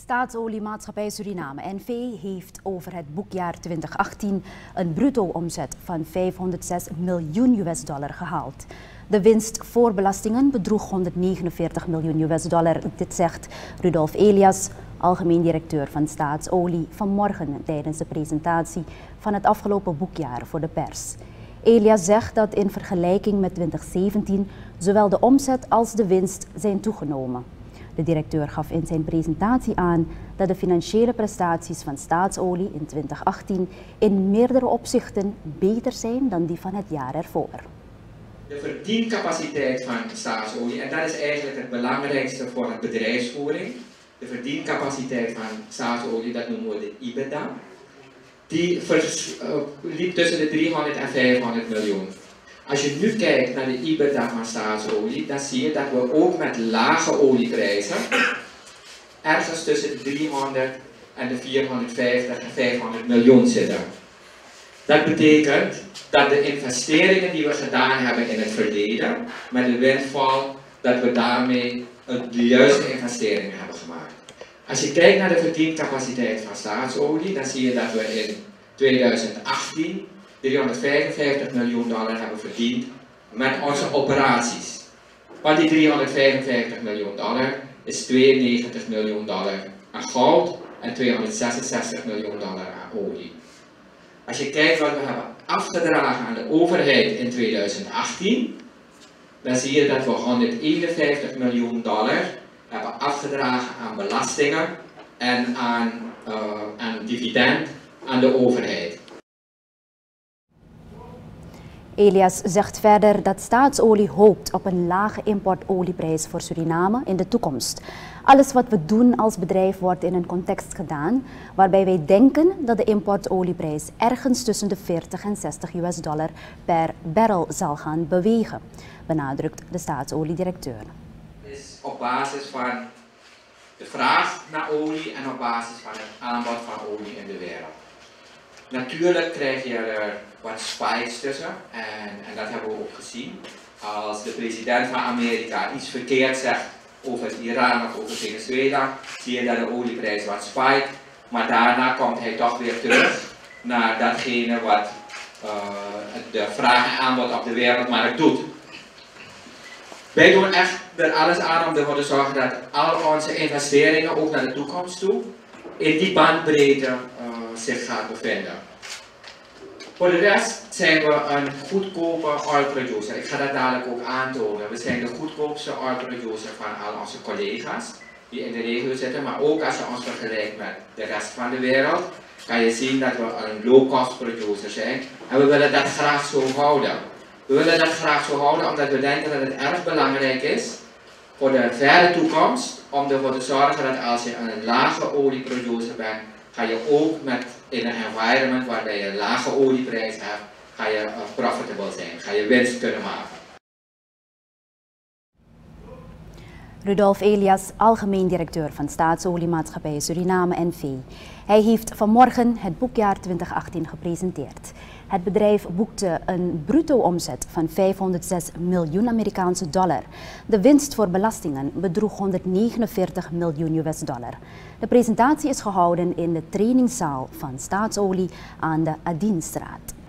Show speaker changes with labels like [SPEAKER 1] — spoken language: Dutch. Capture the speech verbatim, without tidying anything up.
[SPEAKER 1] Staatsoliemaatschappij Suriname N V heeft over het boekjaar twintig achttien een bruto-omzet van vijfhonderdzes miljoen U S dollar gehaald. De winst voor belastingen bedroeg honderdnegenenveertig miljoen U S dollar. Dit zegt Rudolf Elias, algemeen directeur van Staatsolie, vanmorgen tijdens de presentatie van het afgelopen boekjaar voor de pers. Elias zegt dat in vergelijking met twintig zeventien zowel de omzet als de winst zijn toegenomen. De directeur gaf in zijn presentatie aan dat de financiële prestaties van Staatsolie in twintig achttien in meerdere opzichten beter zijn dan die van het jaar ervoor.
[SPEAKER 2] De verdiencapaciteit van Staatsolie, en dat is eigenlijk het belangrijkste voor het bedrijfsvoering. De verdiencapaciteit van Staatsolie, dat noemen we de EBITDA. Die liep tussen de driehonderd en vijfhonderd miljoen. Als je nu kijkt naar de EBITDA van Staatsolie, dan zie je dat we ook met lage olieprijzen ergens tussen de driehonderd en de vierhonderdvijftig en vijfhonderd miljoen zitten. Dat betekent dat de investeringen die we gedaan hebben in het verleden, met de windval, dat we daarmee de juiste investeringen hebben gemaakt. Als je kijkt naar de verdiencapaciteit van Staatsolie, dan zie je dat we in twintig achttien driehonderdvijfenvijftig miljoen dollar hebben verdiend met onze operaties. Van die driehonderdvijfenvijftig miljoen dollar is tweeënnegentig miljoen dollar aan goud en tweehonderdzesenzestig miljoen dollar aan olie. Als je kijkt wat we hebben afgedragen aan de overheid in twintig achttien, dan zie je dat we honderdeenenvijftig miljoen dollar hebben afgedragen aan belastingen en aan, uh, aan dividend aan de overheid.
[SPEAKER 1] Elias zegt verder dat Staatsolie hoopt op een lage importolieprijs voor Suriname in de toekomst. Alles wat we doen als bedrijf wordt in een context gedaan waarbij wij denken dat de importolieprijs ergens tussen de veertig en zestig U S dollar per barrel zal gaan bewegen, benadrukt de Staatsoliedirecteur.
[SPEAKER 2] Het is op basis van de vraag naar olie en op basis van het aanbod van olie in de wereld. Natuurlijk krijg je er wat spikes tussen en, en dat hebben we ook gezien. Als de president van Amerika iets verkeerd zegt over Iran of over Venezuela, zie je dat de olieprijs wat spike, maar daarna komt hij toch weer terug naar datgene wat uh, de vraag en aanbod op de wereldmarkt doet. Wij doen echt er alles aan om ervoor te zorgen dat al onze investeringen ook naar de toekomst toe in die bandbreedte uh, zich gaat bevinden. Voor de rest zijn we een goedkope oil producer. Ik ga dat dadelijk ook aantonen. We zijn de goedkoopste oil producer van al onze collega's die in de regio zitten. Maar ook als je ons vergelijkt met de rest van de wereld, kan je zien dat we een low-cost producer zijn. En we willen dat graag zo houden. We willen dat graag zo houden omdat we denken dat het erg belangrijk is voor de verre toekomst om ervoor te zorgen dat als je een lage olieproducer bent, ga je ook met in een environment waarbij je een lage olieprijs hebt, ga je uh, profitable zijn, ga je winst kunnen maken.
[SPEAKER 1] Rudolf Elias, algemeen directeur van Staatsoliemaatschappij Suriname N V. Hij heeft vanmorgen het boekjaar twintig achttien gepresenteerd. Het bedrijf boekte een bruto-omzet van vijfhonderdzes miljoen Amerikaanse dollar. De winst voor belastingen bedroeg honderdnegenenveertig miljoen U S dollar. De presentatie is gehouden in de trainingszaal van Staatsolie aan de Adienstraat.